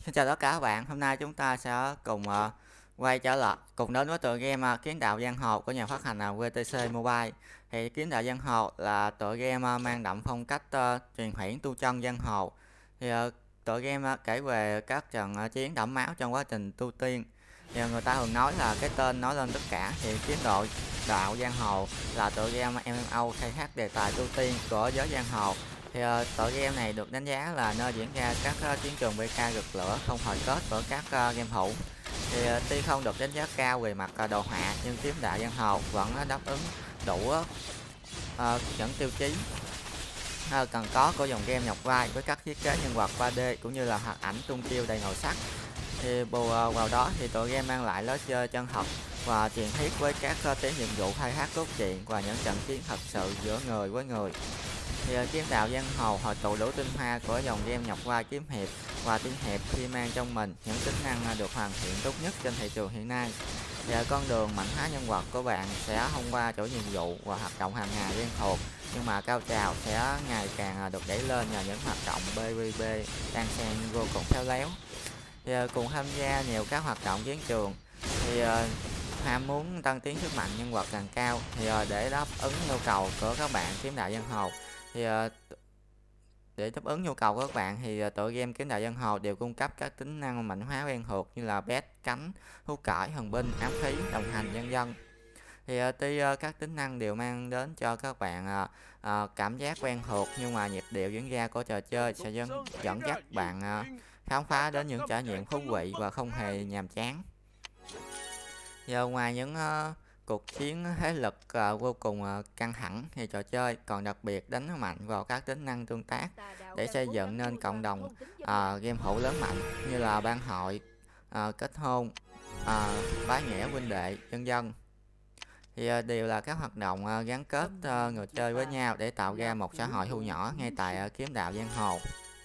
Xin chào tất cả các bạn, hôm nay chúng ta sẽ cùng quay trở lại cùng đến với tựa game Kiếm Đạo Giang Hồ của nhà phát hành là VTC Mobile. Thì Kiếm Đạo Giang Hồ là tựa game mang đậm phong cách truyền huyễn tu chân giang hồ. Thì tựa game kể về các trận chiến đẫm máu trong quá trình tu tiên. Thì người ta thường nói là cái tên nói lên tất cả. Thì Kiếm Đạo Giang Hồ là tựa game MMO khai thác đề tài tu tiên của giới giang hồ. Thì tựa game này được đánh giá là nơi diễn ra các chiến trường PK rực lửa không hồi kết của các game thủ. Thì tuy không được đánh giá cao về mặt đồ họa nhưng Kiếm Đạo Giang Hồ vẫn đáp ứng đủ những tiêu chí cần có của dòng game nhập vai với các thiết kế nhân vật 3D cũng như là hoạt ảnh tung chiêu đầy màu sắc. Thì bù vào đó thì tựa game mang lại lối chơi chân thật và truyền thuyết với các tuyến nhiệm vụ khai thác cốt truyện và những trận chiến thật sự giữa người với người. Thì Kiếm Đạo Giang Hồ hội tụ đủ tinh hoa của dòng game nhập vai kiếm hiệp và tiên hiệp khi mang trong mình những tính năng được hoàn thiện tốt nhất trên thị trường hiện nay. Thì con đường mạnh hóa nhân vật của bạn sẽ thông qua chỗ nhiệm vụ và hoạt động hàng ngày quen thuộc, nhưng mà cao trào sẽ ngày càng được đẩy lên nhờ những hoạt động PvP đan xen vô cùng khéo léo. Thì cùng tham gia nhiều các hoạt động chiến trường thì ham muốn tăng tiến sức mạnh nhân vật càng cao thì để đáp ứng nhu cầu của các bạn Kiếm Đạo Giang Hồ thì để đáp ứng nhu cầu của các bạn thì tựa game Kiếm Đạo Giang Hồ đều cung cấp các tính năng mạnh hóa quen thuộc như là bét, cánh, hút cởi, thần binh, ám khí, đồng hành vân vân. Thì tuy các tính năng đều mang đến cho các bạn cảm giác quen thuộc, nhưng mà nhịp điệu diễn ra của trò chơi sẽ dẫn dắt bạn khám phá đến những trải nghiệm thú vị và không hề nhàm chán. Giờ ngoài những cuộc chiến thế lực vô cùng căng thẳng thì trò chơi còn đặc biệt đánh mạnh vào các tính năng tương tác để xây dựng nên cộng đồng game thủ lớn mạnh như là ban hội, kết hôn, bái nghĩa huynh đệ vân vân. Thì đều là các hoạt động gắn kết người chơi với nhau để tạo ra một xã hội thu nhỏ ngay tại Kiếm Đạo Giang Hồ.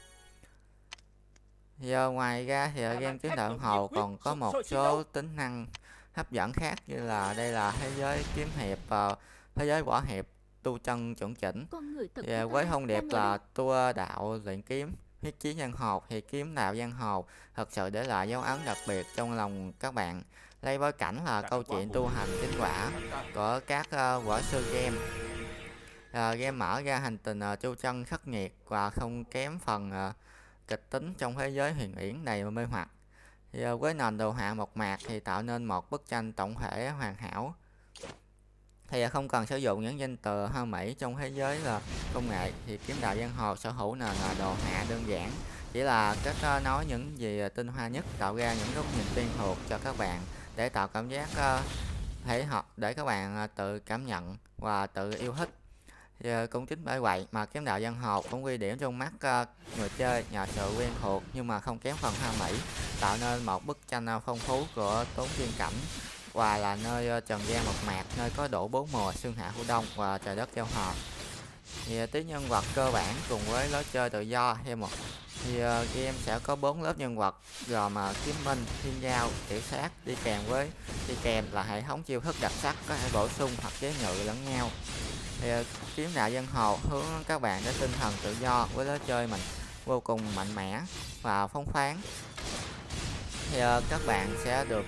Thì ngoài ra thì game Kiếm Đạo Giang Hồ còn có một số tính năng hấp dẫn khác như là đây là thế giới kiếm hiệp, thế giới võ hiệp tu chân chuẩn chỉnh. Thì với thông điệp là tour đạo luyện kiếm huyết chiến giang hồ thì Kiếm Đạo Giang Hồ thật sự để lại dấu ấn đặc biệt trong lòng các bạn, lấy bối cảnh là câu chuyện tu hành chính quả của các võ sư game. Game mở ra hành trình tu chân khắc nghiệt và không kém phần kịch tính trong thế giới huyền ảo đầy mê hoặc. Thì với nền đồ họa mộc mạc thì tạo nên một bức tranh tổng thể hoàn hảo. Thì không cần sử dụng những danh từ hoa mỹ trong thế giới là công nghệ thì Kiếm Đạo Giang Hồ sở hữu nền đồ họa đơn giản, chỉ là cách nói những gì tinh hoa nhất, tạo ra những góc nhìn quen thuộc cho các bạn để tạo cảm giác thể học để các bạn tự cảm nhận và tự yêu thích. Thì cũng chính bởi vậy mà Kiếm Đạo Giang Hồ cũng ghi điểm trong mắt người chơi nhờ sự quen thuộc nhưng mà không kém phần hoa mỹ, tạo nên một bức tranh phong phú của tốn tiên cảnh và là nơi trần gian mộc mạc, nơi có đủ bốn mùa xuân hạ thu đông và trời đất giao hòa. Thì tí nhân vật cơ bản cùng với lối chơi tự do thêm một thì game sẽ có 4 lớp nhân vật gồm kiếm minh, thiên giao, tiểu sát, đi kèm là hệ thống chiêu thức đặc sắc có thể bổ sung hoặc chế ngự lẫn nhau. Thì Kiếm Đạo Giang Hồ hướng các bạn đến tinh thần tự do với lối chơi mình vô cùng mạnh mẽ và phóng khoáng. Thì các bạn sẽ được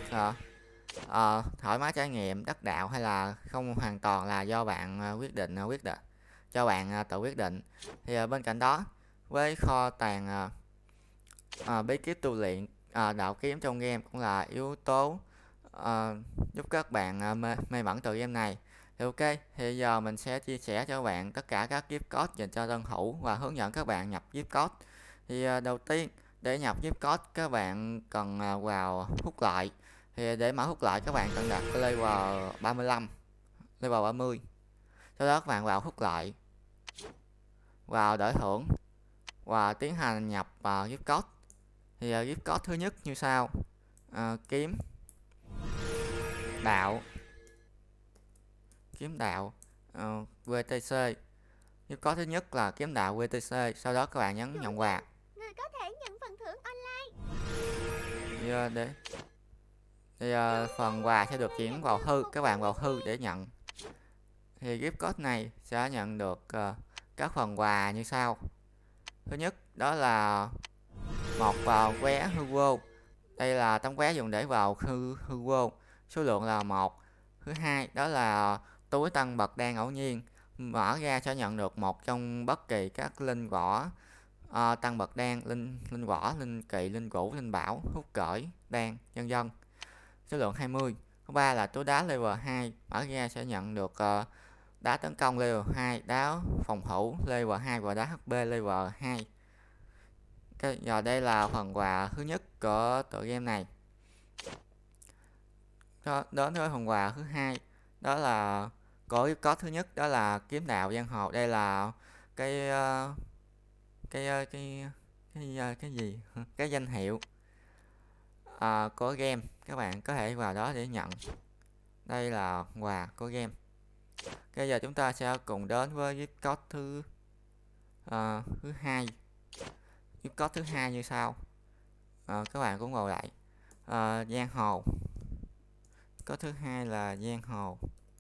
thoải mái trải nghiệm đắc đạo hay là không hoàn toàn là do bạn quyết định cho bạn tự quyết định. Thì bên cạnh đó với kho tàng bí kíp tu luyện đạo kiếm trong game cũng là yếu tố giúp các bạn mê mẩn tựa game này. Thì ok, thì giờ mình sẽ chia sẻ cho các bạn tất cả các gift code dành cho tân thủ và hướng dẫn các bạn nhập gift code. Thì đầu tiên để nhập gift code các bạn cần vào hút lại. Thì để mở hút lại các bạn cần đặt level 35, level 30. Sau đó các bạn vào hút lại, vào đổi thưởng và tiến hành nhập gift code. Thì gift code thứ nhất như sau: kiếm đạo VTC. Gift code thứ nhất là kiếm đạo VTC, sau đó các bạn nhấn nhận quà. Người có thể nhận phần thưởng online. Thì phần quà sẽ được chuyển vào thư, các bạn vào thư để nhận. Thì gift code này sẽ nhận được các phần quà như sau. Thứ nhất đó là một vào vé hư vô. Đây là tấm vé dùng để vào hư vô, số lượng là 1. Thứ hai đó là túi tăng bậc đan ngẫu nhiên, mở ra sẽ nhận được một trong bất kỳ các linh võ tăng bậc đan, linh võ, linh kỵ, linh cửu, linh bảo, hút cởi, đan, vân vân, số lượng 20. Thứ ba là túi đá level 2, mở ra sẽ nhận được đá tấn công level 2, đá phòng thủ level 2 và đá HP level 2. Okay, giờ đây là phần quà thứ nhất của tựa game này. Đến với phần quà thứ hai, đó là có thứ nhất, đó là kiếm đạo giang hồ. Đây là cái gì cái danh hiệu của game, các bạn có thể vào đó để nhận. Đây là quà của game. Bây giờ chúng ta sẽ cùng đến với gift code thứ hai. Gift code thứ hai như sau. Các bạn cũng vào lại giang hồ. Có thứ hai là giang hồ.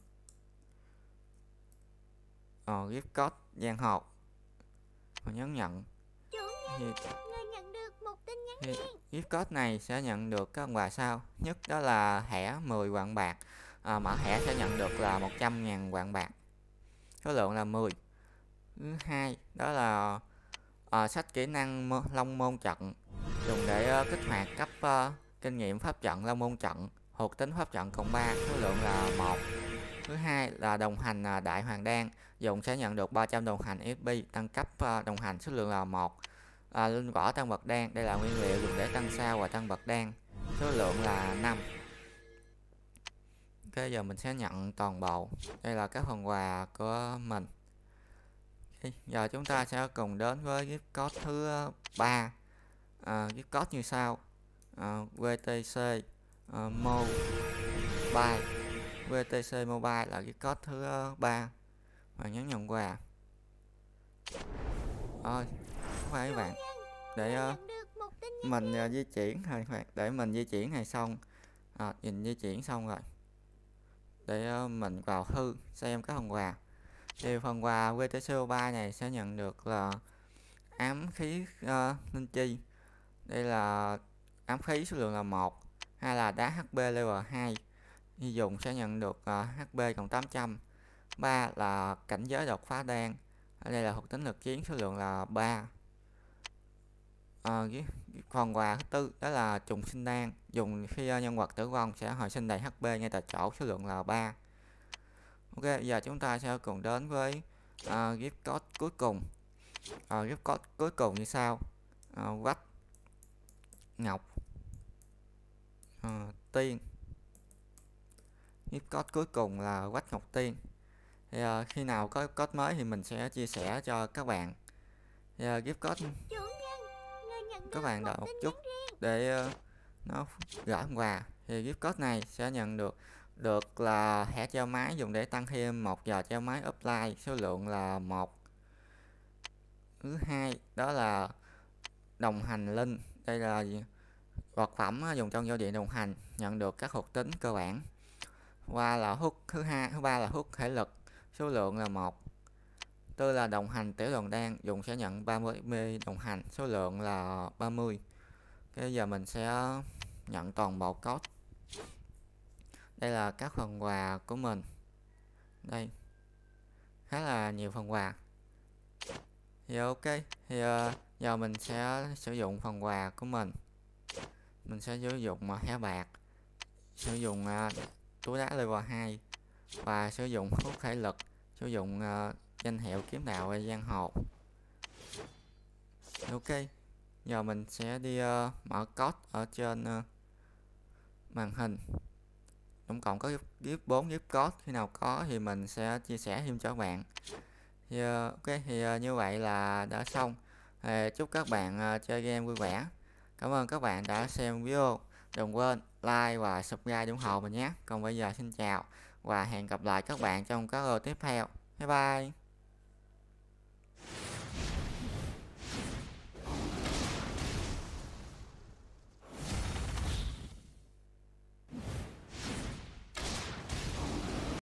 Gift code giang hồ và nhấn nhận. Người nhận được một tin nhắn riêng. Gift code này sẽ nhận được các quà sau. Nhất đó là thẻ 10 vạn bạc. Mở thẻ sẽ nhận được là 100.000 vạn bạc, số lượng là 10. Thứ hai đó là sách kỹ năng long môn trận, dùng để kích hoạt cấp kinh nghiệm pháp trận long môn trận, thuộc tính pháp trận cộng 3, số lượng là 1. Thứ hai là đồng hành đại hoàng đan, dùng sẽ nhận được 300 đồng hành XP, tăng cấp đồng hành, số lượng là 1. Linh võ tăng bậc đan, đây là nguyên liệu dùng để tăng sao và tăng bậc đan, số lượng là 5. Ok, giờ mình sẽ nhận toàn bộ. Đây là các phần quà của mình. Giờ chúng ta sẽ cùng đến với gift code thứ 3. Gift code như sau. VTC Mobile. VTC Mobile là gift code thứ 3. Và nhấn nhận quà. Rồi, các bạn, để mình di chuyển thôi, để mình di chuyển này xong. Nhìn di chuyển xong rồi, để mình vào thư xem các phần quà. Thì phần quà VTC Mobile này sẽ nhận được là ám khí linh chi. Đây là ám khí, số lượng là 1. Hay là đá HP level 2, khi dùng sẽ nhận được HP cộng 800. 3 là cảnh giới đột phá đan, ở đây là thuộc tính lực chiến, số lượng là 3. Phần quà thứ tư đó là trùng sinh đan, dùng khi nhân vật tử vong sẽ hồi sinh đầy HP ngay tại chỗ, số lượng là 3. Ok, giờ chúng ta sẽ cùng đến với gift code cuối cùng. Gift code cuối cùng như sau. Vách ngọc tiên. Gift code cuối cùng là vách ngọc tiên. Thì khi nào có code mới thì mình sẽ chia sẻ cho các bạn. Thì gift code các bạn đợi một chút để nó gửi quà. Thì gift code này sẽ nhận được là thẻ treo máy, dùng để tăng thêm 1 giờ treo máy offline, số lượng là 1. Thứ hai đó là đồng hành linh, đây là vật phẩm dùng trong giao diện đồng hành, nhận được các thuộc tính cơ bản. Qua là hút. Thứ ba là hút thể lực, số lượng là 1. Tư là đồng hành tiểu đoàn đan, dùng sẽ nhận 30 XP đồng hành, số lượng là 30. Bây giờ mình sẽ nhận toàn bộ code. Đây là các phần quà của mình. Đây, khá là nhiều phần quà. Thì ok, thì giờ mình sẽ sử dụng phần quà của mình. Mình sẽ sử dụng thẻ bạc, sử dụng túi đá level 2 và sử dụng hút thể lực, sử dụng danh hiệu kiếm đạo giang hồ. Ok, giờ mình sẽ đi mở code ở trên màn hình. Tổng cộng có 4 gift code, khi nào có thì mình sẽ chia sẻ thêm cho các bạn. Thì ok, thì như vậy là đã xong. Chúc các bạn chơi game vui vẻ. Cảm ơn các bạn đã xem video. Đừng quên like và subscribe ủng hộ mình nhé. Còn bây giờ xin chào và hẹn gặp lại các bạn trong các video tiếp theo. Bye bye.